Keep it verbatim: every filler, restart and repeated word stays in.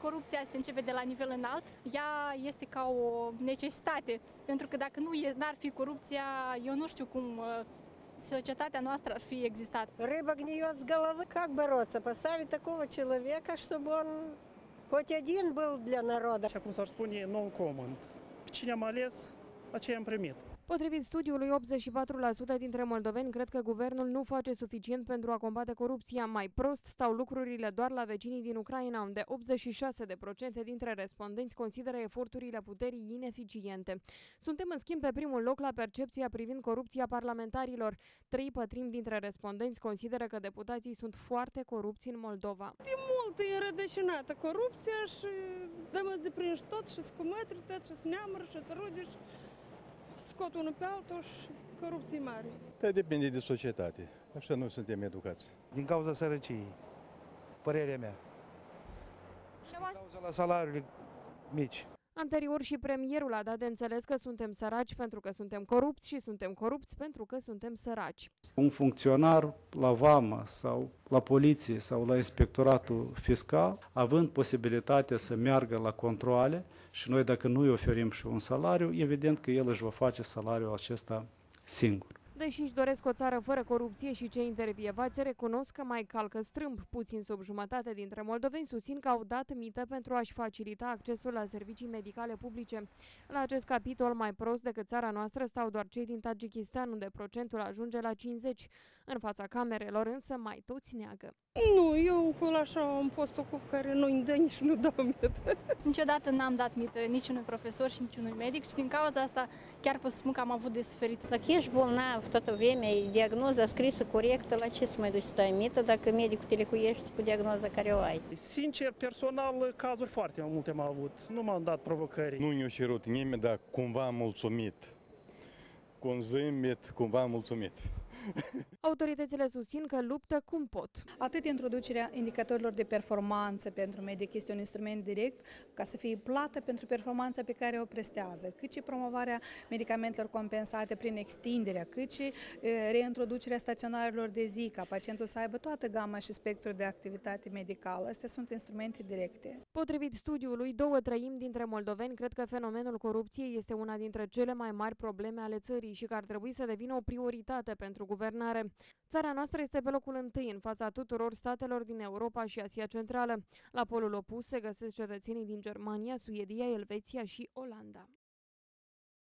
corupția se începe de la nivel înalt, ea este ca o necesitate, pentru că dacă nu n-ar fi corupția, eu nu știu cum societatea noastră ar fi existat. Рыба гниет с головы. Как бороться? Поставить такого человека, чтобы он хоть один был для народа. Așa cum s-ar spune, no comment. Cine am ales, aceea am primit. Potrivit studiului, optzeci și patru la sută dintre moldoveni cred că guvernul nu face suficient pentru a combate corupția. Mai prost stau lucrurile doar la vecinii din Ucraina, unde optzeci și șase la sută dintre respondenți consideră eforturile puterii ineficiente. Suntem, în schimb, pe primul loc la percepția privind corupția parlamentarilor. Trei pătrimi dintre respondenți consideră că deputații sunt foarte corupți în Moldova. De mult e înrădăcinată corupția și dăm de prinși tot și scumetri, tot și neamuri și rude și scot unul pe altul și corupții mari. Dar depinde de societate. Așa nu suntem educați. Din cauza sărăciei, părerea mea. Din cauza la salariile mici. Anterior și premierul a dat de înțeles că suntem săraci pentru că suntem corupți și suntem corupți pentru că suntem săraci. Un funcționar la vamă sau la poliție sau la inspectoratul fiscal, având posibilitatea să meargă la controale și noi dacă nu îi oferim și un salariu, evident că el își va face salariul acesta singur. Deși își doresc o țară fără corupție și cei intervievați recunosc că mai calcă strâmb. Puțin sub jumătate dintre moldoveni susțin că au dat mită pentru a-și facilita accesul la servicii medicale publice. La acest capitol, mai prost decât țara noastră, stau doar cei din Tajikistan, unde procentul ajunge la cincizeci. În fața camerelor însă mai toți neagă. Nu, eu cu așa un post ocup care nu-i dă nici nu dau mită. Niciodată n-am dat mită niciunui profesor și niciunui medic și din cauza asta chiar pot să spun că am avut de suferit. Dacă ești bolnav toată vremea, e diagnoza scrisă corectă, la ce să mai duci să dai mită dacă medicul te lecuiește cu diagnoza care o ai? Sincer, personal, cazuri foarte multe am avut. Nu m-am dat provocări. Nu ne-a cerut nimeni, dar cumva am mulțumit. Cu un zâmbet, cumva am mulțumit. Autoritățile susțin că luptă cum pot. Atât introducerea indicatorilor de performanță pentru medic este un instrument direct ca să fie plată pentru performanța pe care o prestează, cât și promovarea medicamentelor compensate prin extinderea, cât și reintroducerea staționarilor de zi, ca pacientul să aibă toată gama și spectrul de activitate medicală. Astea sunt instrumente directe. Potrivit studiului, două treimi dintre moldoveni cred că fenomenul corupției este una dintre cele mai mari probleme ale țării și că ar trebui să devină o prioritate pentru guvernare. Țara noastră este pe locul întâi în fața tuturor statelor din Europa și Asia Centrală. La polul opus se găsesc cetățenii din Germania, Suedia, Elveția și Olanda.